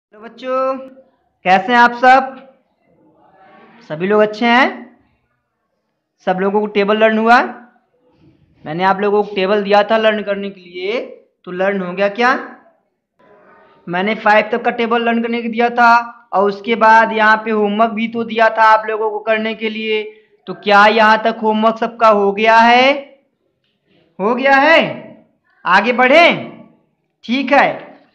Hello बच्चों, कैसे हैं आप सब? सभी लोग अच्छे हैं? सब लोगों को टेबल लर्न हुआ? मैंने आप लोगों को टेबल दिया था लर्न करने के लिए, तो लर्न हो गया क्या? मैंने 5 तक का टेबल लर्न करने के दिया था और उसके बाद यहाँ पे होमवर्क भी तो दिया था आप लोगों को करने के लिए। तो क्या यहाँ तक होमवर्क सबका हो गया है? हो गया है? आगे बढ़ें? ठीक है,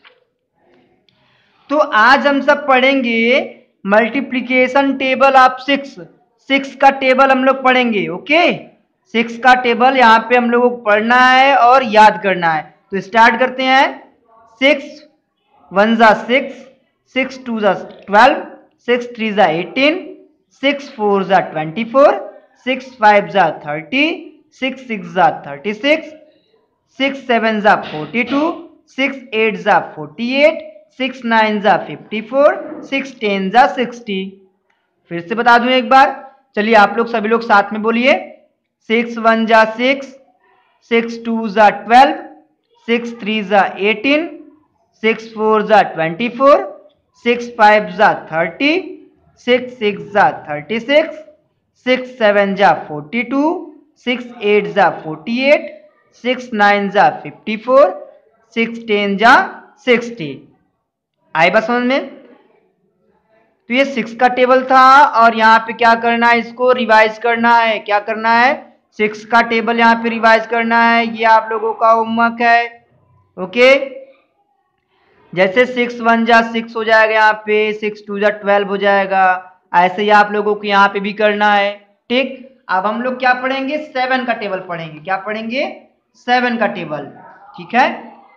तो आज हम सब पढ़ेंगे मल्टीप्लिकेशन टेबल ऑफ 6 का टेबल हम लोग पढ़ेंगे। ओके, 6 का टेबल यहाँ पे हम लोगों को पढ़ना है और याद करना है। तो स्टार्ट करते हैं। 6 1 जा 6, 6 2 जा 12, 6 3 जा 18, 6 4 जा 24, 6 5 जा 30, 6 6 जा 36, 6 7 जा 42, 6 8 जा 48, 6 9 जा 54, 6 10 जा 60। फिर से बता दूं एक बार, चलिए आप लोग सभी लोग साथ में बोलिए। 6 1 जा 6, 6 2 जा 12, 6 3 जा 18, 6 4 जा 24, 6 5 जा 30, 6 6 जा 36, 6 7 जा 42, 6 8 जा 48, 6 9 जा 54, 6 10 जा 60। आई बात समझ में? तो ये 6 का टेबल था और यहाँ पे क्या करना है, इसको रिवाइज करना है। क्या करना है? 6 का टेबल यहाँ पे रिवाइज करना है। ये आप लोगों का होमवर्क है। ओके, जैसे 6 1 जा 6 हो जाएगा, यहाँ पे 6 2 जा 12 हो जाएगा। ऐसे ही आप लोगों को यहाँ पे भी करना है। ठीक, अब हम लोग क्या पढ़ेंगे? 7 का टेबल पढ़ेंगे। क्या पढ़ेंगे? 7 का टेबल। ठीक है,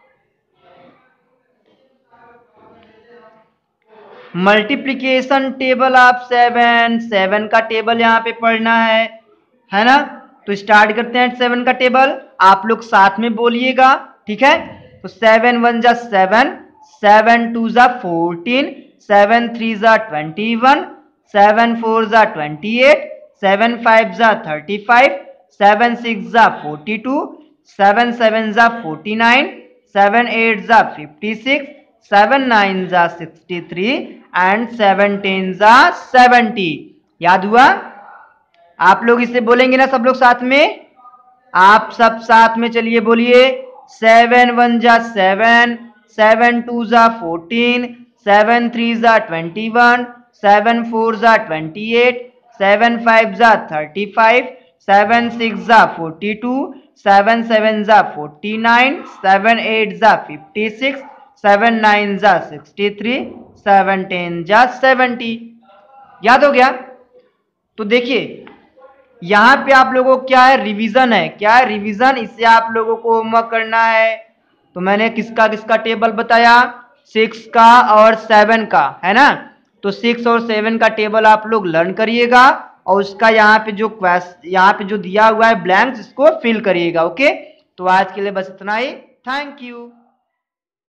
मल्टीप्लीकेशन टेबल ऑफ 7 का टेबल यहाँ पे पढ़ना है ना? तो स्टार्ट करते हैं 7 का टेबल। आप लोग साथ में बोलिएगा, ठीक है? तो 7 1 जा 7, 7 2 जा 14, 7 3 जा 21, 7 4 जा 28, 7 5 जा 35, 7 6 जा 42, 7 7 जा 49, 7 8 जा 56, 7 9 जा 63 एंड 7 10 जा 70। याद हुआ? आप लोग इसे बोलेंगे ना सब लोग साथ में? आप सब साथ में चलिए बोलिए। 7 1 जा 7, 7 2 जा 14, 7 3 जा 21, 7 4 जा 28, 7 5 जा 35, 7 6 जा 42, 7 7 जा 49, 7 8 जा 56, 7 9 जा 63, 7 10 जा 70। याद हो गया? तो देखिए यहाँ पे आप लोगों को क्या है, रिवीजन है। क्या है? रिवीजन। इससे आप लोगों को होमवर्क करना है। तो मैंने किसका किसका टेबल बताया? 6 का और 7 का, है ना? तो 6 और 7 का टेबल आप लोग लर्न करिएगा और उसका यहाँ पे जो दिया हुआ है ब्लैंक्स, इसको फिल करिएगा। ओके, तो आज के लिए बस इतना ही। Thank you.